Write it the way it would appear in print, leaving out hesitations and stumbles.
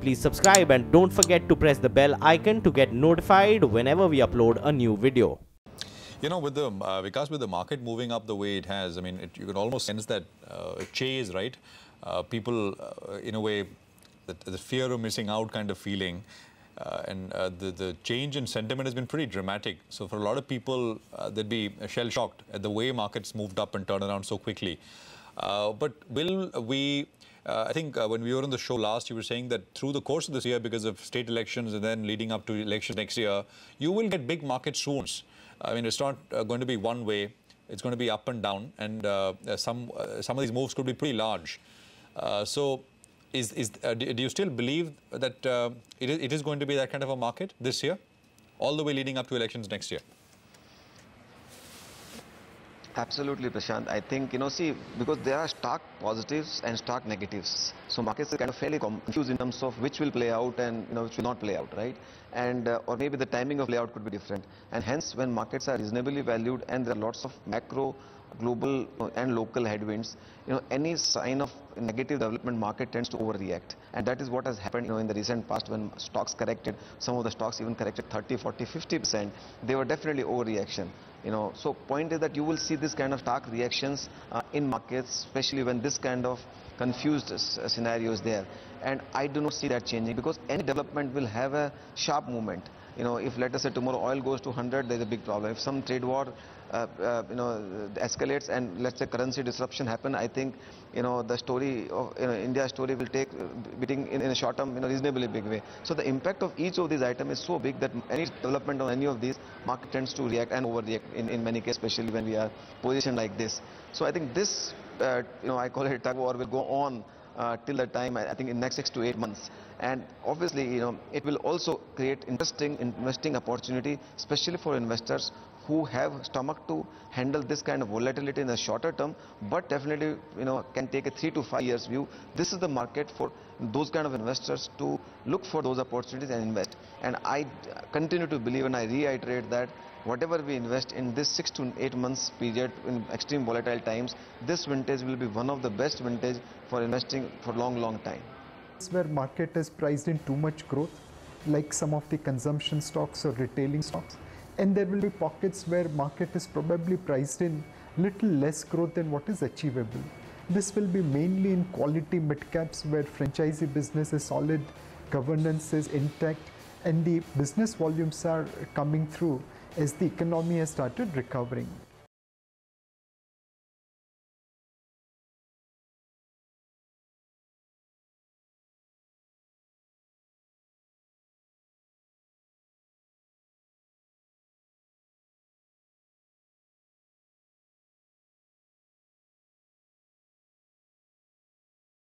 Please subscribe and don't forget to press the bell icon to get notified whenever we upload a new video. You know, with the Vikas, with the market moving up the way it has, I mean, you can almost sense that chase, right? People, in a way, the fear of missing out kind of feeling. The change in sentiment has been pretty dramatic. So for a lot of people, they'd be shell-shocked at the way markets moved up and turned around so quickly. But will we... I think when we were on the show last, you were saying that through the course of this year, because of state elections and then leading up to elections next year, you will get big market swoons. I mean, it's not going to be one way. It's going to be up and down, and some of these moves could be pretty large. So, do you still believe that it is going to be that kind of a market this year, all the way leading up to elections next year? Absolutely, Prashant. I think, see, because there are stark positives and stark negatives. So markets are kind of fairly confused in terms of which will play out and, which will not play out, right? And, or maybe the timing of layout could be different. And hence, when markets are reasonably valued and there are lots of macro, global and local headwinds, any sign of negative development, market tends to overreact. And that is what has happened, in the recent past when stocks corrected. Some of the stocks even corrected 30, 40, 50%. They were definitely overreaction. So point is that you will see this kind of stark reactions in markets, especially when this kind of confused scenario is there. And I do not see that changing, because any development will have a sharp movement. If let us say tomorrow oil goes to 100, there's a big problem. If some trade war escalates and let's say currency disruption happen, I think the story of India's story will take beating in a short term reasonably big way. So the impact of each of these items is so big that any development on any of these, market tends to react and overreact in many cases, especially when we are positioned like this. So I think this I call it tug of war will go on till the time, I think in next 6 to 8 months. And obviously, it will also create interesting investing opportunity, especially for investors who have stomach to handle this kind of volatility in the shorter term, but definitely, can take a 3 to 5 years view. This is the market for those kind of investors to look for those opportunities and invest. And I continue to believe, and I reiterate that whatever we invest in this 6 to 8 months period in extreme volatile times, this vintage will be one of the best vintage for investing for long time. Where market is priced in too much growth, like some of the consumption stocks or retailing stocks, and there will be pockets where market is probably priced in little less growth than what is achievable. This will be mainly in quality mid-caps where franchisee business is solid, governance is intact, and the business volumes are coming through as the economy has started recovering.